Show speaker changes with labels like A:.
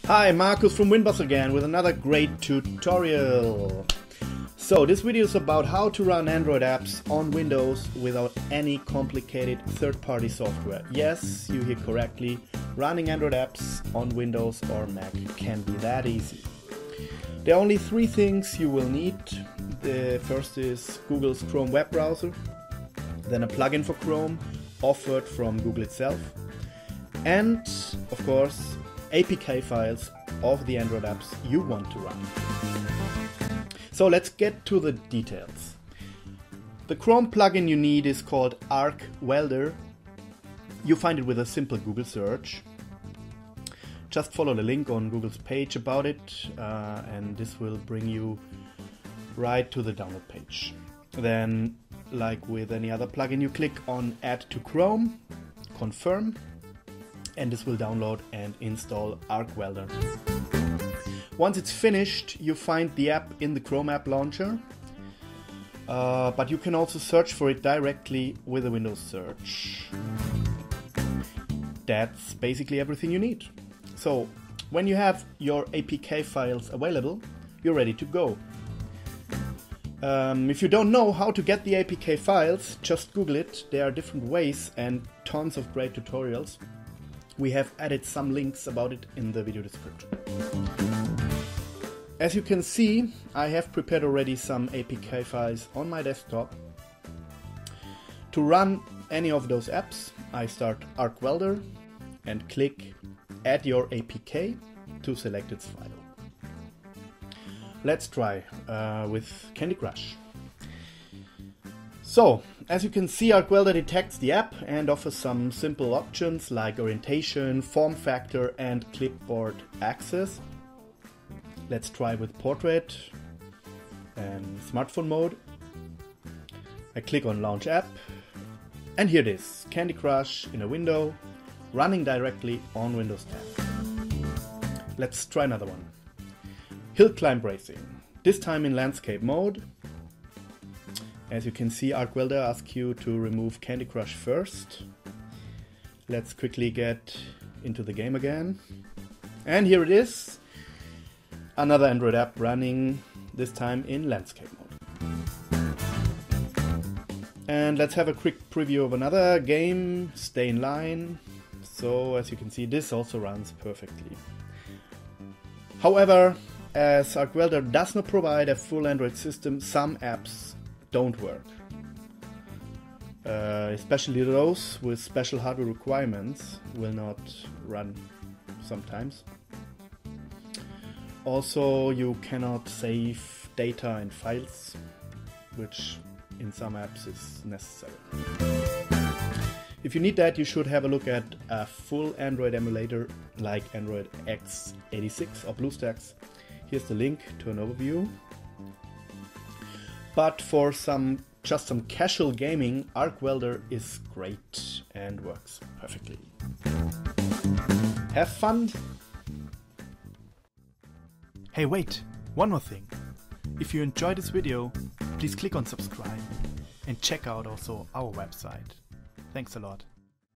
A: Hi, Marcus from WinBuzzer again with another great tutorial. So this video is about how to run Android apps on Windows without any complicated third-party software. Yes, you hear correctly, running Android apps on Windows or Mac can be that easy. There are only three things you will need. The first is Google's Chrome web browser, then a plugin for Chrome offered from Google itself, and of course APK files of the Android apps you want to run. So let's get to the details. The Chrome plugin you need is called ARC Welder. You find it with a simple Google search. Just follow the link on Google's page about it and this will bring you right to the download page. Then, like with any other plugin, you click on Add to Chrome, Confirm, and this will download and install ARC Welder. Once it's finished, you find the app in the Chrome app launcher, but you can also search for it directly with a Windows search. That's basically everything you need. So when you have your APK files available, you're ready to go. If you don't know how to get the APK files, just Google it. There are different ways and tons of great tutorials. We have added some links about it in the video description. As you can see, I have prepared already some APK files on my desktop. To run any of those apps, I start ARC Welder and click Add your APK to select its file. Let's try with Candy Crush. So, as you can see, ARC Welder detects the app and offers some simple options like orientation, form factor and clipboard access. Let's try with portrait and smartphone mode. I click on Launch App and here it is, Candy Crush in a window, running directly on Windows 10. Let's try another one. Hill climb racing, this time in landscape mode. As you can see, ARC Welder asks you to remove Candy Crush first. Let's quickly get into the game again. And here it is, another Android app running, this time in landscape mode. And let's have a quick preview of another game, Stay in Line. So as you can see, this also runs perfectly. However, as ARC Welder does not provide a full Android system, some apps don't work. Especially those with special hardware requirements will not run sometimes. Also, you cannot save data and files, which in some apps is necessary. If you need that, you should have a look at a full Android emulator like Android x86 or BlueStacks. Here's the link to an overview. But for just some casual gaming, ARC Welder is great and works perfectly. Have fun! Hey wait, one more thing. If you enjoyed this video, please click on subscribe and check out also our website. Thanks a lot.